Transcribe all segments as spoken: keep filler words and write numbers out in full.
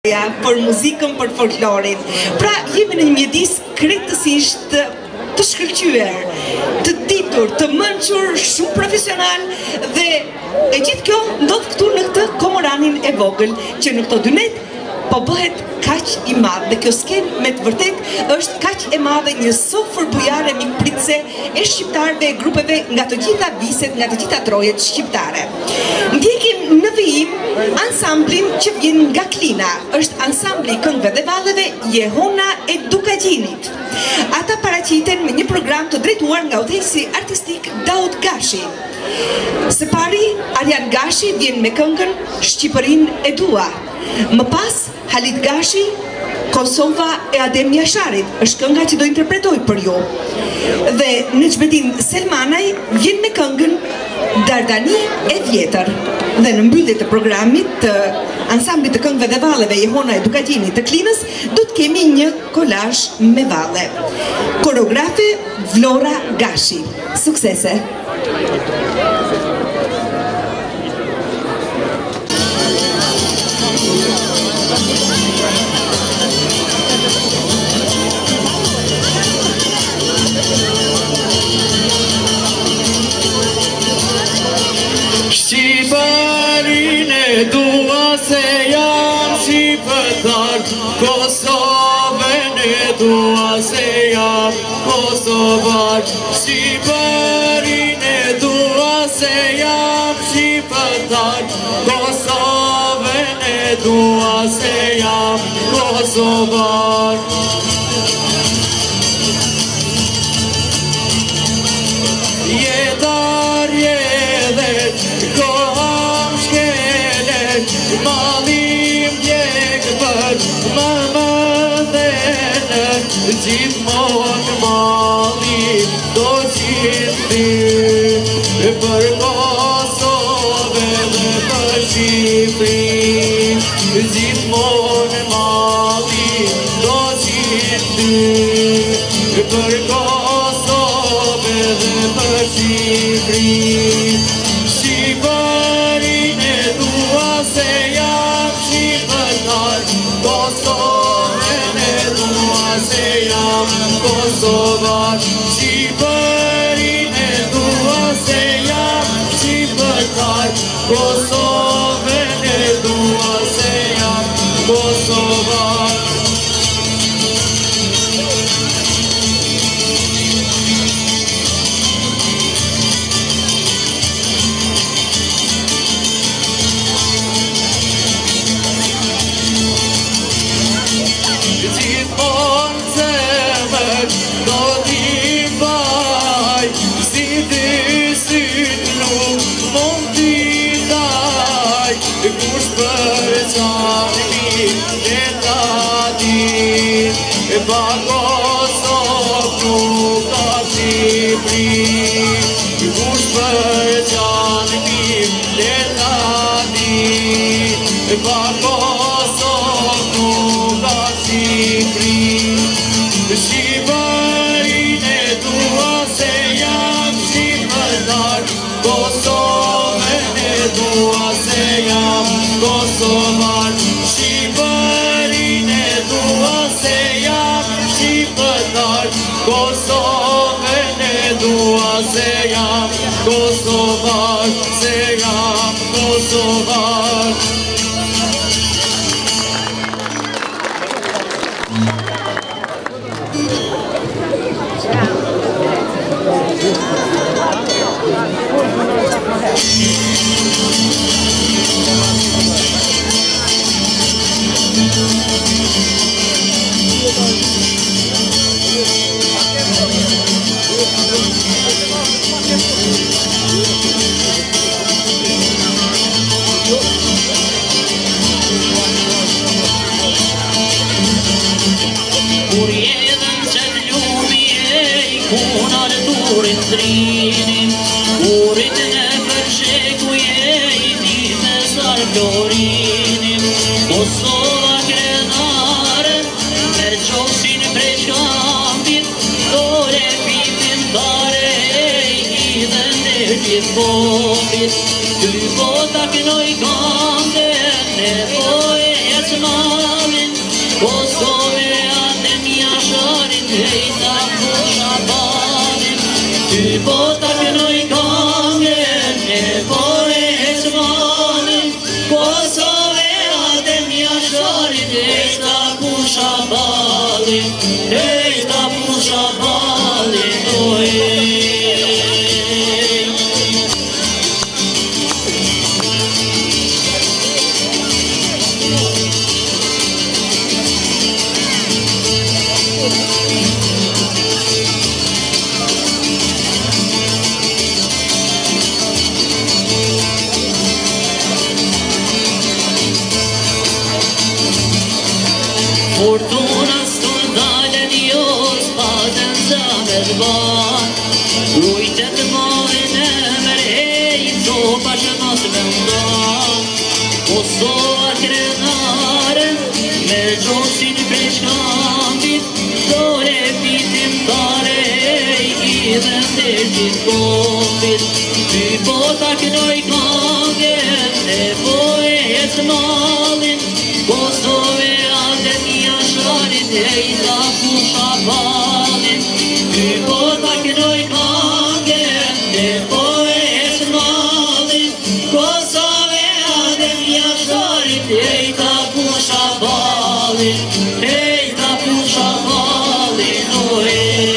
për muzikën, për folklorin. Pra, jemi në një mjedis krejtësisht të shkëlqyer, të ditur, të mençur, shumë profesional dhe e gjithë kjo ndodh këtu në këtë komoranin e vogël që në këto dy net po bëhet kaq i madh dhe kjo skenë me të vërtet është kaq e madhe, një sofër bujare mikpritse e shqiptarëve e grupeve nga të gjitha viset, nga të gjitha trojet shqiptare. Ndjekim në vijim ansamblin që vjen nga Klina, është ansambli këngëve dhe valleve Jehona e Dukagjinit. Ata paraqiten me një program të drejtuar nga udhëheqësi artistik Daud Gashi. Së pari, Arjan Gashi vjen me këngën Shqipërinë e dua. Më pas, Halit Gashi, Kosova e Adem Jasharit, është kënga që do interpretoj për ju. Dhe në Xhbedin Selmanaj vjen me këngën Dardani e vjetër. Dhe në mbyllje të programit të ansamblit të këngëve dhe valleve Jehona e Dukagjinit të Klinës, do të kemi një kolazh me valle. Koreografe Vlora Gashi. Suksese! Shqipërinë e dua se jam shqiptar, Kosovën e dua se jam kosovar. Shqipërinë e dua se jam shqiptar, Kosovën e dua se jam kosovar. Jetar jedet, koham shkelet, malim djek për më mëdhenën, gjithmon malim do qindi, për Kosove dhe për Shqipëri, gjithmon malim do qindi, për Kosove dhe për Shqipëri. Shqipërinë e dua se jam shqiptar, Kosovën e dua se jam kosovar. Shqipërinë e dua se jam shqiptar, Kosovën e dua se jam kosovar. Gjithmon zemër do t'i baj, si dy syt nuk mund t'i daj, kush për qanin e ta din, pa Kosovë nuk ka Shqipëri, kush për qanin e ta din, pa Kosovë nuk ka Shqipëri. Shqipërinë e dua se jam shqiptar, Kosovën e dua se jam kosovar. Shqipërinë e dua se jam shqiptar, Kosovën e dua se jam kosovar, se jam kosovar. Kur jedhën që t'lumi e i kunar turin trinin, kurit në përsheku e i dite sar florinin, Kosova krenare, për qoshin prej shkambit, dore pitin tare e i dhe në gjithë bombit, ty bota kënoj kande, ne po e jesë ma. Kosove atem jasharin, hejta pusha balin. Ty po ta kënoj kangen, e po e hezmanin. Kosove atem jasharin, hejta pusha balin. Hejta pusha balin, ojej. Fortuna stundalen jo spaden zëmet ban. Rujtet marin e mërhej, copa që mas me ndan. Kosova krenaren, me gjosin prej shkambit. Dore pitim tare, i dhe ndërgjit kombit. Ty po ta kënoj kangen, e po e hes malin. Kosove atem jasharin, hejta pusha balin. Ty po ta kënoj kangen, e po e hes malin. Kosove atem jasharin, hejta pusha balin. Hejta pusha balin, ojej.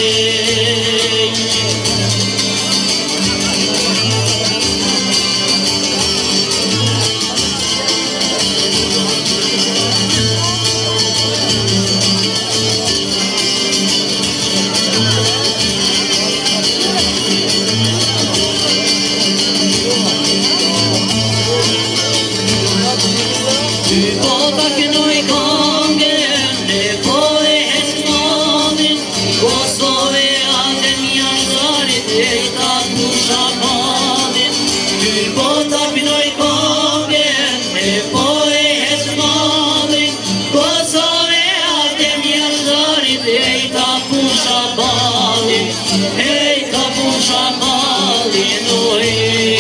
Ty po ta kënoj kangen, e po e hes malin. Kosove atem jasharin, hejta pusha balin. Ty po ta kënoj kangen, e po e hes malin. Kosove atem jasharin, hejta pusha balin. Hejta pusha balin, ojej.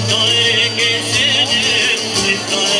Tare ke sene, tare